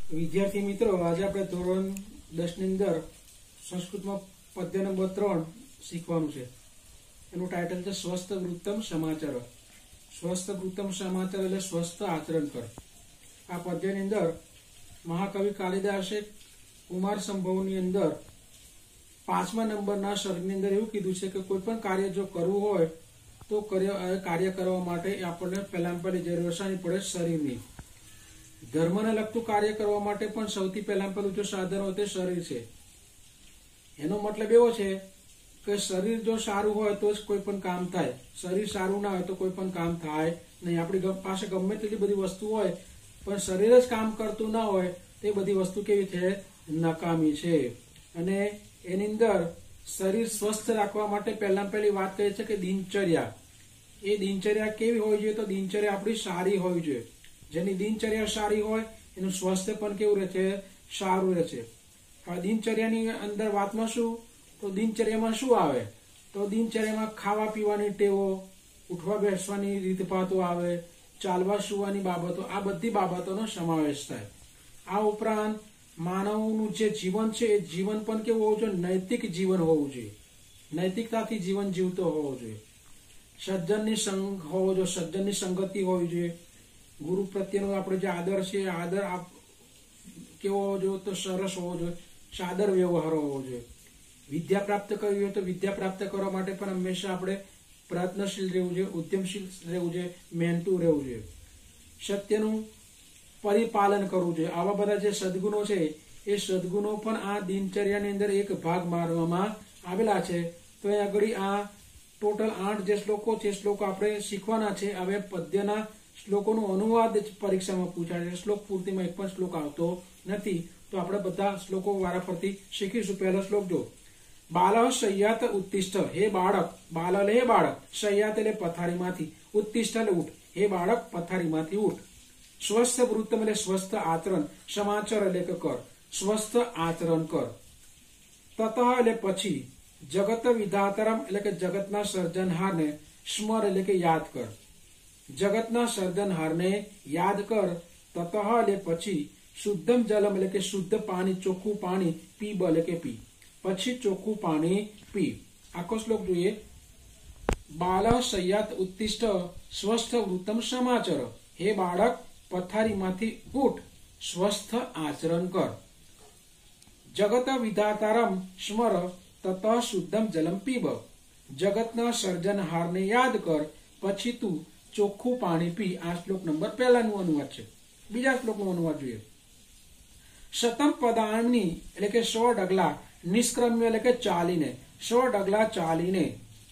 विद्यार्थी मित्रों, आज આપણે ધોરણ 10 ની અંદર સંસ્કૃતમાં પદ્ય નંબર 3 શીખવાનું છે। એનું ટાઇટલ છે સ્વસ્થ વૃત્તમ સમાચાર। સ્વસ્થ વૃત્તમ સમાચાર એટલે સ્વસ્થ આચરણ કર। આ પદ્યની અંદર મહાકવિ કાલિદાસે કુમાર સંભવની અંદર 5મા નંબરના સર્ગની અંદર એવું કીધું છે કે કોઈ પણ કાર્ય જો કરવું હોય તો કાર્ય કરવા માટે આપણને પહેલામાં પહેલી જરૂર પડે શરીરની। ધર્મને લગતું કાર્ય કરવા માટે પણ સૌથી પહેલામાં પહેલું જો સાધન હોય તે શરીર છે। એનો મતલબ એવો છે કે શરીર જો સારું હોય તો જ કોઈ પણ કામ થાય, શરીર સારું ના હોય તો કોઈ પણ કામ થાય નહીં। આપણી પાસે ગમે તેટલી બધી વસ્તુ હોય પણ શરીર જ કામ કરતું ના હોય તે બધી વસ્તુ કેવી છે? નકામી છે। અને એની અંદર શરીર સ્વસ્થ રાખવા માટે પહેલામાં પહેલી વાત કહે છે કે દિનચર્યા। એ દિનચર્યા કેવી હોવી જોઈએ? તો દિનચર્યા આપણી સારી હોવી જોઈએ। જેની દિનચર્યા સારી હોય એનું સ્વાસ્થ્ય પણ કેવું રહે છે? સારું રહે છે। હવે દિનચર્યાની અંદર વાતમાં શું? તો દિનચર્યામાં શું આવે? તો દિનચર્યામાં ખાવા પીવાની ટેવો, ઉઠવા બેસવાની રીતભાતો આવે, ચાલવા સુવાની બાબતો, આ બધી બાબતોનો સમાવેશ થાય। આ ઉપરાંત માનવનું જે જીવન છે એ જીવન પણ કેવું હોવું જોઈએ? નૈતિક જીવન હોવું જોઈએ, નૈતિકતાથી જીવન જીવતો હોવો જોઈએ। સજ્જનની સંગ હોવો જોઈએ, સજ્જનની સંગતિ હોવી જોઈએ। ગુરુ પ્રત્યેનો આપણે જે આદર છે આદર કેવો હોવો જોઈએ? તો સરસ હોવો જોઈએ, સાદર વ્યવહાર હોવો જોઈએ। વિદ્યા પ્રાપ્ત કરવી હોય તો વિદ્યા પ્રાપ્ત કરવા માટે પણ હંમેશા આપણે પ્રયત્નશીલ રહેવું જોઈએ, ઉદ્યમશીલ રહેવું જોઈએ, મહેનતુ રહેવું જોઈએ। સત્યનું પરિપાલન કરવું જોઈએ। આવા બધા જે સદગુણો છે એ સદગુણો પણ આ દિનચર્યાની અંદર એક ભાગ મારવામાં આવેલા છે। તો અહીં આગળ આ ટોટલ 8 જે શ્લોકો છે, શ્લોકો આપણે શીખવાના છે। હવે પદ્યના શ્લોકોનો અનુવાદ પરીક્ષામાં પૂછાય છે। શ્લોક પૂર્તિમાં એક પણ શ્લોક આવતો નથી, તો આપણે બધા શ્લોકો વારાફરતી શીખીશું। પહેલો શ્લોક જો, બાલ શય્યાત ઉત્તિષ્ઠ, હે બાળક, બાલ એટલે હે બાળક, શય્યાત એટલે પથારીમાંથી, ઉત્તિષ્ઠ એટલે ઉઠ, હે બાળક પથારીમાંથી ઉઠ। સ્વસ્થ વૃત્તમ એટલે સ્વસ્થ આચરણ, સમાચાર એટલે કર, સ્વસ્થ આચરણ કર। તતઃ એટલે પછી, જગત વિધાતરમ એટલે કે જગતના સર્જનહારને, સ્મર એટલે કે યાદ કર, જગતના સર્જનહારને યાદ કર। તતઃ એટલે પછી, શુદ્ધમ જલમ એટલે કે શુદ્ધ પાણી, ચોખ્ખું પાણી, પીબ એટલે કે પી, પછી ચોખ્ખું પાણી પી। આખો શ્લોક જોઈએ। બાલ શય્યાત ઉત્તિષ્ઠ સ્વસ્થ વૃત્તમ સમાચર, હે બાળક પથારીમાંથી ઉઠ, સ્વસ્થ આચરણ કર। જગત વિધાતારમ સ્મર, તત શુદ્ધમ જલમ પીબ, જગતના સર્જનહારને યાદ કર, પછી તું ચોખ્ખું પાણી પી। આ શ્લોક નંબર પહેલાનું અનુવાદ છે। બીજા શ્લોકનો અનુવાદ જોઈએ। શતમ પદાની એટલે કે 100 ડગલા, નિષ્ક્રમ્ય એટલે કે ચાલીને, 100 ડગલા ચાલીને।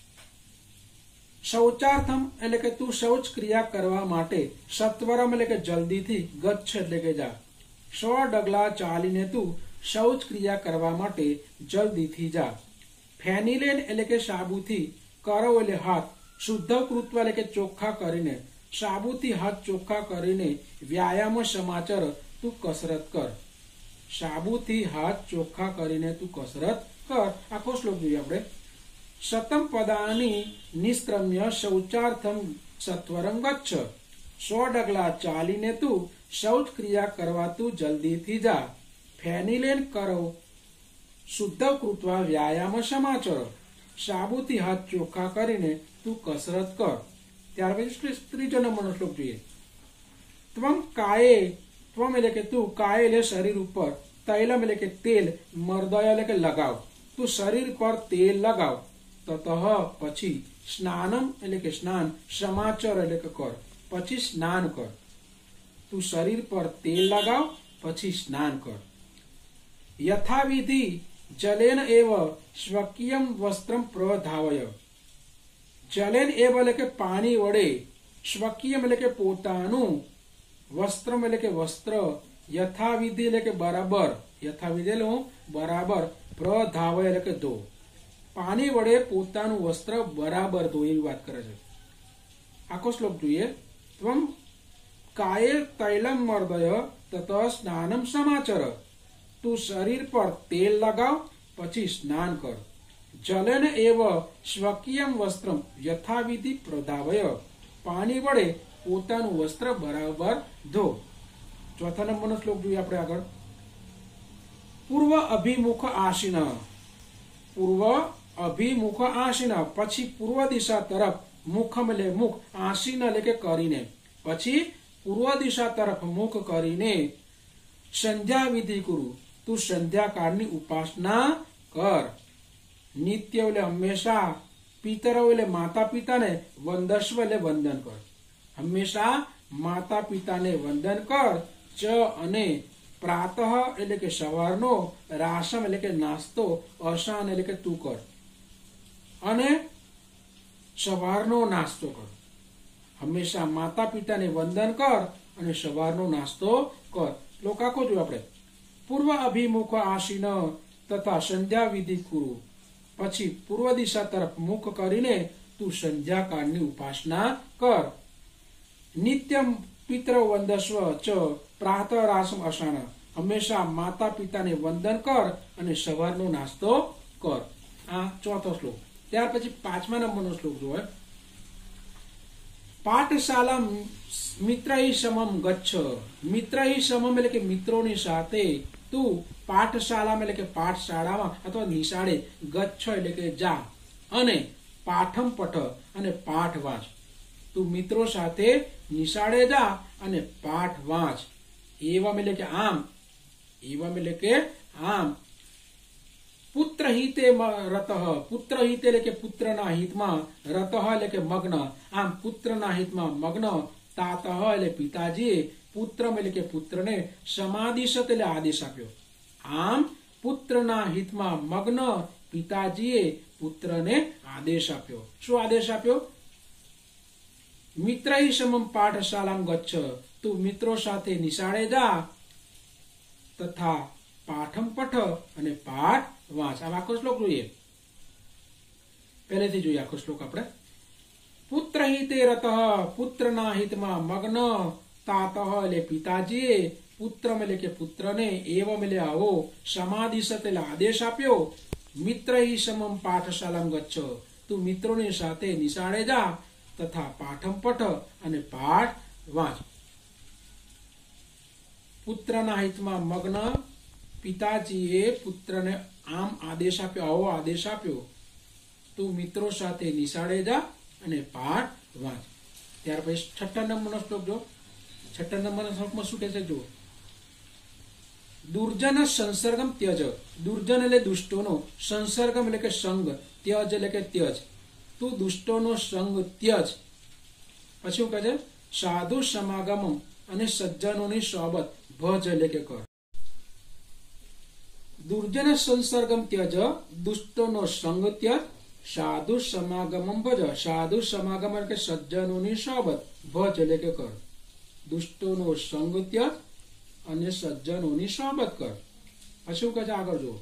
શૌચાર્થમ એટલે કે તું શૌચ ક્રિયા કરવા માટે, સત્વરમ એટલે કે જલ્દીથી, ગચ્છ એટલે કે જા, 100 ડગલા ચાલીને તું શૌચ ક્રિયા કરવા માટે જલ્દીથી જા। ફેનિલેન એટલે કે સાબુથી, કરવ એટલે હાથ, શુદ્ધ કૃત્વ એટલે કે ચોખ્ખા કરીને, સાબુથી હાથ ચોખ્ખા કરીને, વ્યાયામ સમાચાર તું કસરત કર, સાબુથી હાથ ચોખ્ખા કરીને તું કસરત કર। આખો શ્લોક જોઈએ આપણે। શતમ પદાની નિષ્ક્રમ્ય શૌચાર્થમ સત્વરમ ગચ્છ, 100 ડગલા ચાલીને તું શૌચ ક્રિયા કરવા તું જલ્દીથી જા। ફેનિલેન કરો શુદ્ધ કૃત્વા વ્યાયામ સમાચાર, સાબુથી હાથ ચોખ્ખા કરીને તું કસરત કર। ત્યાર પછી ત્રીજો નંબરનો શ્લોક જોઈએ। ત્વમ કાયે, ત્વમ એટલે કે તું, કાય એટલે શરીર ઉપર, તૈલમ એટલે કે તેલ, મર્દય એટલે કે લગાવ, તું શરીર પર તેલ લગાવ। તતઃ પછી, સ્નાનમ એટલે કે સ્નાન, સમાચાર એટલે કે કર, પછી સ્નાન કર, તું શરીર પર તેલ લગાવ પછી સ્નાન કર। યથાવિધિ જલેન એવ સ્વકીયમ વસ્ત્રમ પ્રધાવય, જલેન એવ એટલે કે પાણી વડે, સ્વકીયમ એટલે કે પોતાનું, વસ્ત્રમ એટલે કે વસ્ત્ર, યથાવિધિ એટલે કે બરાબર, યથાવિધિ એટલે બરાબર, પ્રધાવય એટલે કે ધો, પાણી વડે પોતાનું વસ્ત્ર બરાબર ધો, એવી વાત કરે છે। આખો શ્લોક જોઈએ। ત્વમ કાયે તૈલમ મર્દય તત સ્નાનમ સમાચર, તું શરીર પર તેલ લગાવ પછી સ્નાન કર। જલેન એવ સ્વકીયમ વસ્ત્રમ યથાવિધિ પ્રધાવય, પાણી વડે પોતાનું વસ્ત્ર બરાબર ધો। ચોથા નંબરનો શ્લોક જોઈએ આપણે આગળ. પૂર્વ અભિમુખ આસીન, પૂર્વ અભિમુખ આસીન, પછી પૂર્વ દિશા તરફ, મુખમ એટલે મુખ, આસીન એટલે કે કરીને, પછી પૂર્વ દિશા તરફ મુખ કરીને સંધ્યા વિધિ કરું, તું સંધ્યા કાળની ઉપાસના કર. નિત્ય એટલે હંમેશા, પિતરો એટલે માતા પિતાને, વંદસ્વ એટલે વંદન કર. હંમેશા માતા પિતાને વંદન કર. ચ અને પ્રાતઃ એટલે કે સવારનો, રાસમ એટલે કે નાસ્તો, અશાન એટલે કે તું કર, અને સવારનો નાસ્તો કર. હંમેશા માતા પિતાને વંદન કર અને સવારનો નાસ્તો કર. શ્લોક આખો જોયું આપણે. પૂર્વ અભિમુખ આસીન તથા સંધ્યા વિધિ કુરુ, પછી પૂર્વ દિશા તરફ મુખ કરીને તું સંધ્યા કાળની ઉપાસના કર. નિત્યમ પિતૃ વંદસ્વ ચ પ્રાતઃ રાસમ અશાન, હંમેશા માતા પિતાને વંદન કર અને સવારનો નાસ્તો કર. આ ચોથો શ્લોક. ત્યાર પછી પાંચમા નંબરનો શ્લોક જોવે. પાઠશાલા મિત્રૈ સમમ ગચ્છ, મિત્રૈ સમમ એટલે કે મિત્રોની સાથે, તું પાઠશાલામાં એટલે કે પાઠશાળામાં અથવા નિશાળે, ગચ્છ એટલે કે જા, અને પાઠમ પઠ અને પાઠ વાંચ. તું મિત્રો સાથે નિશાળે જા અને પાઠ વાંચ. એવમ એટલે કે આમ, એવમ એટલે કે આમ. પુત્ર હિતે રતઃ, પુત્ર હિતે એટલે કે પુત્રના હિતમાં, રતઃ એટલે કે મગ્ન, આમ પુત્રના હિતમાં મગ્ન. તાતઃ એટલે પિતાજીએ, પુત્રમ એટલે કે પુત્રને, સમાદિશત એટલે આદેશ આપ્યો. આમ પુત્રના હિતમાં મગ્ન પિતાજીએ પુત્રને આદેશ આપ્યો. શું આદેશ આપ્યો? મિત્રૈ સમમ પાઠશાલામ ગચ્છ, તું મિત્રો સાથે નિશાળે જા, તથા પાઠમ પઠ અને પાઠ વાંચ. આ આખો શ્લોક જોઈએ, પહેલેથી જોઈએ આખો શ્લોક આપણે. પુત્ર હિતે રતઃ, પુત્રના હિતમાં મગ્ન. તાતઃ એટલે પિતાજીએ, પુત્રમ એટલે કે પુત્રને, એવમ એટલે આવો, સમાદિશત એટલે આદેશ આપ્યો. મિત્રૈ સમમ પાઠશાલામ ગચ્છ, તું મિત્રોની સાથે નિશાળે જા, તથા પાઠમ પઠ અને પાઠ વાંચ. પુત્રના હિતમાં મગ્ન, પિતાજીએ પુત્રને આમ આદેશ આપ્યો, આવો આદેશ આપ્યો, તું મિત્રો સાથે નિશાળે જા અને પાઠ વાંચ. ત્યાર પછી છઠ્ઠા નંબરનો શ્લોક જો. છઠ્ઠા નંબરના શ્લોકમાં શું કહે છે જો. દુર્જન સંસર્ગમ ત્યજ, દુર્જન એટલે દુષ્ટોનો, સંસર્ગમ એટલે કે સંગ, ત્યજ એટલે કે ત્યજ, તું દુષ્ટોનો સંગ ત્યજ. પછી શું કહે છે? સાધુ સમાગમ અને સજ્જનોની સોબત ભજ એટલે કે કર. દુર્જન સંસર્ગમ ત્યજ, દુષ્ટોનો સંગ ત્યજ, સાધુ સમાગમમ ભજ, સાધુ સમાગમ એટલે કે સજ્જનોની સોબત, ભજ એટલે કે કર. દુષ્ટોનો સંગ ત્યજ અને સજ્જનોની સોબત કર. પછી શું કહે છે આગળ જો.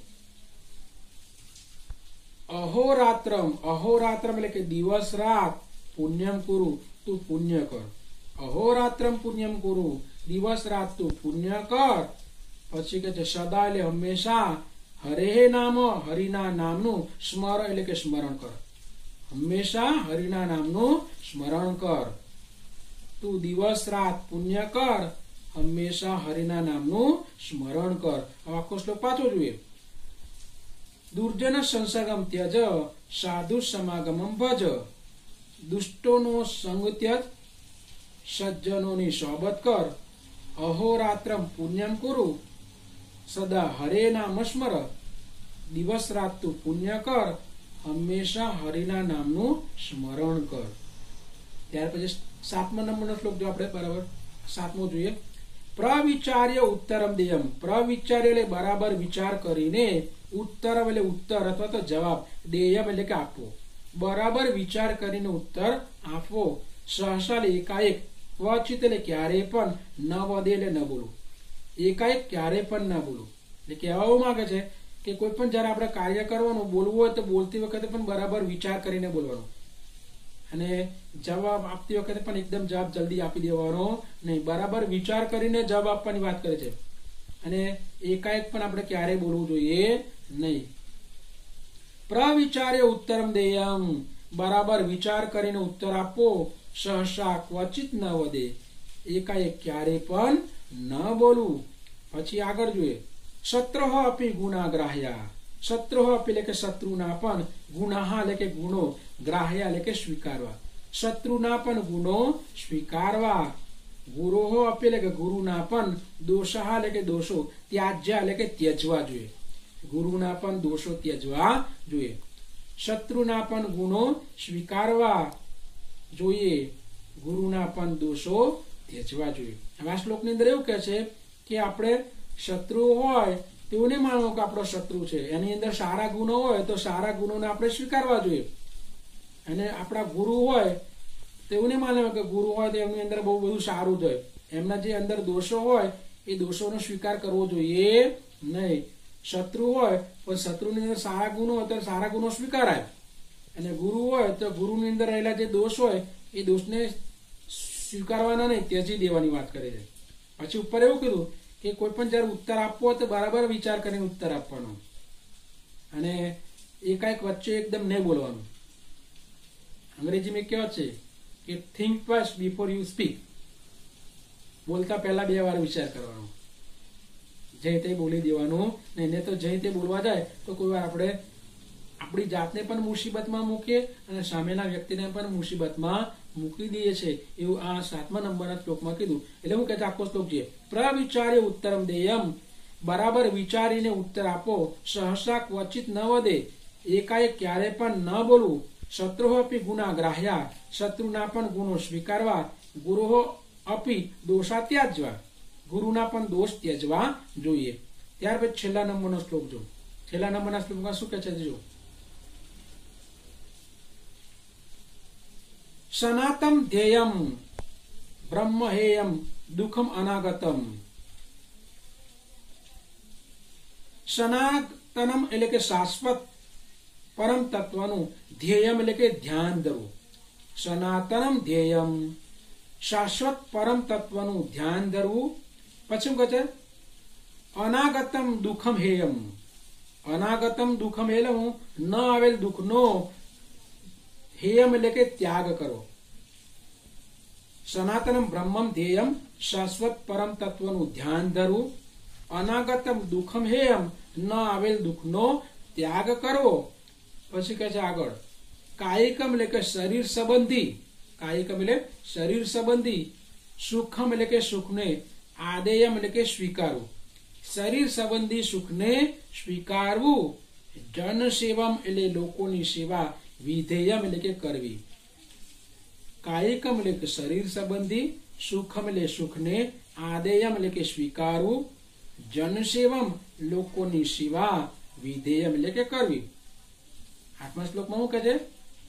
અહોરાત્રમ, અહોરાત્રમ એટલે કે દિવસ રાત, પુણ્યમ કુરુ, તું પુણ્ય કર. અહોરાત્રમ પુણ્યમ કુરુ, દિવસ રાત તું પુણ્ય કર. પછી કે છે સદા એટલે હંમેશા, હરે નામ, હરિના નામનું, સ્મર એટલે કે સ્મરણ કર. હંમેશા હરિના નામનું સ્મરણ કર. તું દિવસ રાત પુણ્ય કર, હંમેશા હરિના નામનું સ્મરણ કર. આખો શ્લોક પાછો જોઈએ. દુર્જન સંસર્ગમ ત્યજ, સાધુ સમાગમમ ભજ, દુષ્ટોનો સંગ ત્યજ, સજ્જનોની સોબત કર. અહોરાત્રમ પુણ્યમ કુરુ, સદા હરે નામ સ્મર, દિવસ રાત તું પુણ્ય કર, હંમેશા હરિના નામનું સ્મરણ કર. ત્યાર પછી સાતમા નંબરનો શ્લોક જો આપણે બરાબર સાતમો જોઈએ. પ્રવિચાર્ય ઉત્તરમ દેયમ, પ્રવિચાર્ય એટલે બરાબર વિચાર કરીને, ઉત્તરમ એટલે ઉત્તર અથવા તો જવાબ, દેયમ એટલે કે આપવો, બરાબર વિચાર કરીને ઉત્તર આપવો. સહસા એકાએક, ક્વચિત એટલે ક્યારે પણ, ન વધે એટલે ન બોલવું. એકાએક ક્યારે પણ ન બોલવું એટલે કહેવા એવું માંગે છે કે કોઈ પણ જયારે આપણે કાર્ય કરવાનું, બોલવું હોય તો બોલતી વખતે પણ બરાબર વિચાર કરીને બોલવાનું, અને જવાબ આપતી વખતે પણ એકદમ જવાબ જલ્દી આપી દેવાનો નહીં, બરાબર વિચાર કરીને જવાબ આપવાની વાત કરે છે. અને એકાએક પણ આપણે ક્યારેય બોલવું જોઈએ નહીં. પ્રવિચાર્ય ઉત્તરમ દેયમ, બરાબર વિચાર કરીને ઉત્તર આપો. સહસા ક્વચિત ન વધે, એકાએક ક્યારે પણ ન બોલવું. પછી આગળ જોઈએ, શત્રુઃ અપી ગુણાગ્રાહ્યા. શત્રુઃ અપી એટલે કે શત્રુના પણ, ગુણાહ એટલે કે ગુણો, ગ્રાહ્યા એટલે કે સ્વીકારવા. શત્રુના પણ ગુણો સ્વીકારવા. ગુરોહ અપી એટલે કે ગુરુના પણ, દોષા એટલે કે દોષો, ત્યાજ્ય એટલે કે ત્યજવા જોઈએ. ગુરુના પણ દોષો ત્યજવા જોઈએ. શત્રુના પણ ગુણો સ્વીકારવા જોઈએ. ગુરુના પણ દોષો ત્યજવા જોઈએ. હવે આ શ્લોકની અંદર એવું કહે છે કે આપણે શત્રુ હોય તેવું નહીં માનવું કે આપણો શત્રુ છે. એની અંદર સારા ગુણો હોય તો સારા ગુણોને આપણે સ્વીકારવા જોઈએ. અને આપણા ગુરુ હોય તેવું નહીં માનવું કે ગુરુ હોય તો એમની અંદર બહુ બધું સારું જ હોય. એમના જે અંદર દોષો હોય એ દોષોનો સ્વીકાર કરવો જોઈએ નહીં. શત્રુ હોય પણ શત્રુની અંદર સારા ગુણો હોય તો સારા ગુણો સ્વીકારાય. અને ગુરુ હોય તો ગુરુની અંદર રહેલા જે દોષ હોય એ દોષને સ્વીકારવાના નહીં, ત્યજી દેવાની વાત કરે છે. પછી ઉપર એવું કીધું કે કોઈ પણ જયારે ઉત્તર આપવો હોય તો બરાબર વિચાર કરીને ઉત્તર આપવાનો, અને એકાએક વચ્ચે એકદમ નહીં બોલવાનું. અંગ્રેજીમાં કહેવાય છે કે think first before you speak. બોલતા પહેલા 2 વાર વિચાર કરવાનો. જઈ તે બોલી દેવાનું નહીં. તો જઈ તે બોલવા જાય તો કોઈ વાર આપણે આપણી જાતને પણ મુસીબતમાં મૂકીએ અને સામેના વ્યક્તિને પણ મુસીબતમાં મૂકી દઈએ છે. એવું આ 7મા નંબરના શ્લોકમાં કીધું. એટલે હું કહેતા આખો શ્લોક છે, પ્રવિચાર્ય ઉત્તરમ દેયમ. બરાબર વિચારીને ઉત્તર આપો. સહસા ક્વચિત ન વદે. એકાએક ક્યારે પણ ન બોલવું. શત્રુઃ અપી ગુણા ગ્રાહ્યા. શત્રુના પણ ગુણો સ્વીકારવા. ગુરોઃ અપી દોષા ત્યાજવા. ગુરુના પણ દોષ ત્યજવા જોઈએ. ત્યાર પછી છેલ્લા નંબરનો શ્લોક જો. છેલ્લા નંબરના શ્લોકમાં શું કહે છે જો, સનાતમ ધ્યેયમ બ્રહ્મ હેયમ દુઃખમ અનાગતમ. સનાતનમ એટલે કે શાશ્વત પરમ તત્વનું, ધ્યેયમ એટલે કે ધ્યાન ધરવું. સનાતનમ ધ્યેયમ શાશ્વત પરમ તત્વનું ધ્યાન ધરવું. પછી કહે છે અનાગતમ દુઃખમ હેયમ. અનાગતમ દુઃખમ એટલે હું ન આવેલ દુઃખનો હેયમ એટલે કે ત્યાગ કરો. સનાતનમ બ્રહ્મમ ધ્યેયમ શાશ્વત પરમ તત્વનું ધ્યાન ધરવું. અનાગતમ દુઃખમ હેયમ ન આવેલ દુઃખનો ત્યાગ કરવો. પછી કહે છે આગળ, કાયિકમ એટલે કે શરીર સંબંધી. કાયિકમ એટલે શરીર સંબંધી. સુખમ એટલે કે સુખને. આદેયમ એટલે કે સ્વીકારવું. શરીર સંબંધી સુખને સ્વીકારવું. જન સેવમ એટલે લોકોની સેવા. વિધેયમ એટલે કે કરવી. કાયિકમ એટલે કે શરીર સંબંધી. સુખમ એટલે સુખને. આદેયમ એટલે કે સ્વીકારવું. જન સેવમ લોકોની સેવા. વિધેયમ એટલે કે કરવી. 8મા શ્લોકમાં શું કહે છે,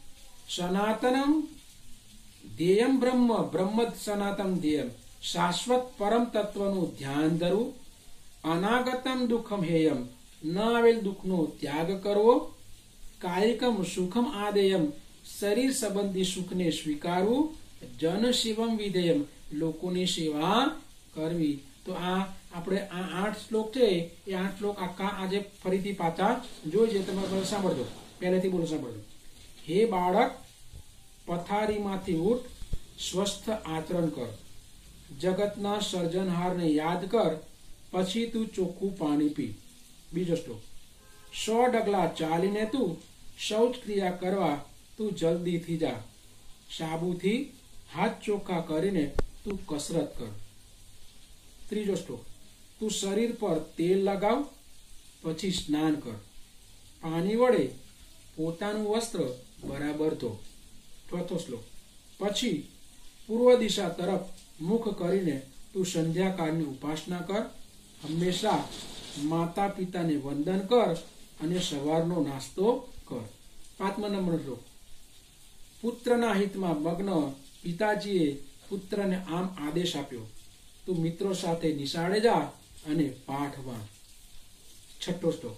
સનાતનમ ધ્યેયમ બ્રહ્મ. બ્રહ્મ સનાતન ધ્યેયમ શાશ્વત પરમ તત્વનું ધ્યાન ધરવું. અનાગતમ દુઃખમ હેયમ ન આવેલ દુઃખનો ત્યાગ કરવો. કાયિકમ સુખમ આદેયમ શરીર સંબંધી સુખને સ્વીકારવું. જન સેવમ વિધેયમ લોકોની સેવા કરવી. તો આ આપણે આ 8 શ્લોક છે એ 8 શ્લોક આખા આજે ફરીથી પાછા જોઈએ. તમે સાંભળજો, પહેલેથી બોલો સાંભળજો. હે બાળક, પથારીમાંથી ઉઠ, સ્વસ્થ આચરણ કર, જગતના સર્જનહારને યાદ કર, પછી તું ચોખ્ખું પાણી પી. બીજો શ્લોક, 100 ડગલા ચાલીને તું શૌચ ક્રિયા કરવા તું જલ્દીથી જા. સાબુથી હાથ ચોખ્ખા કરીને તું કસરત કર. ત્રીજો શ્લોક, તું શરીર પર તેલ લગાવ, પછી સ્નાન કર. પાણી વડે પોતાનું વસ્ત્ર બરાબર ધો. ચોથો શ્લોક, પછી પૂર્વ દિશા તરફ મુખ કરીને તું સંધ્યાકાળની ઉપાસના કર. હંમેશા માતા પિતાને વંદન કર અને સવારનો નાસ્તો કર. 5મા નંબરનો શ્લોક, પુત્રના હિતમાં મગ્ન પિતાજીએ પુત્રને આમ આદેશ આપ્યો, તું મિત્રો સાથે નિશાળે જા અને પાઠ વાંચ. 6થો શ્લોક,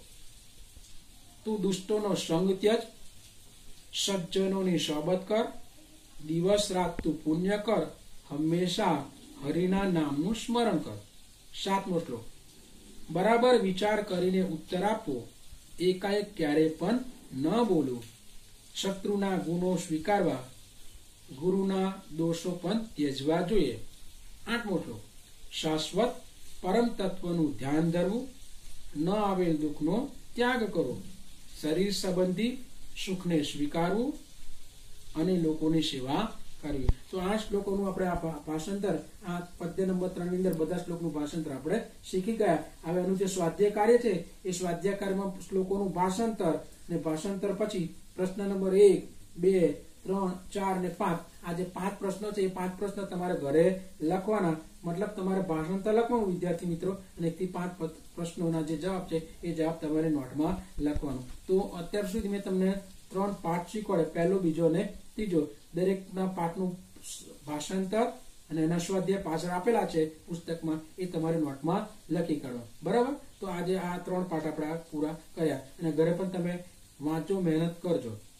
તું દુષ્ટોનો સંગ ત્યજ, સજ્જનોની સોબત કર, દિવસ રાત તું પુણ્ય કર, હંમેશા હરિના નામનું સ્મરણ કર. 7મો શ્લોક, બરાબર વિચાર કરીને ઉત્તર આપો, એકાએક ક્યારે પણ ન બોલવું, શત્રુના ગુણો સ્વીકારવા, ગુરુના દોષો પણ ત્યજવા જોઈએ. 8મો શ્લોક, શાશ્વત પરમ તત્વનું ધ્યાન ધરવું, ન આવેલ દુઃખનો ત્યાગ કરવો, શરીર સંબંધી સુખને સ્વીકારવું અને લોકોની સેવા કરવી. તો આ શ્લોકોનું આપણે આ ભાષાંતર, આ પદ્ય નંબર 3 ની અંદર બધા શ્લોકનું ભાષાંતર આપણે શીખી ગયા. હવે એનું જે સ્વાધ્યાય કાર્ય છે એ સ્વાધ્યાય કાર્યમાં શ્લોકોનું ભાષાંતર અને ભાષાંતર પછી પ્રશ્ન નંબર 1, 2, 3, 4 અને 5 આ જે 5 પ્રશ્નો છે એ 5 પ્રશ્ન તમારે ઘરે લખવાના. મતલબ તમારે ભાષાંતર લખવાનું વિદ્યાર્થી મિત્રો, અને 1 થી 5 પ્રશ્નોના જે જવાબ છે એ જવાબ તમારે નોટમાં લખવાનું. તો અત્યાર સુધી મેં તમને 3 પાઠ શીખવાડે, પહેલો, બીજો અને ત્રીજો. દરેકના પાઠનું ભાષાંતર અને એના સ્વાધ્યાય પાછળ આપેલા છે પુસ્તકમાં, એ તમારે નોટમાં લખી કાઢવા. બરાબર? તો આજે આ 3 પાઠ આપણે પૂરા કર્યા, અને ઘરે પણ તમે વાંચો, મહેનત કરજો.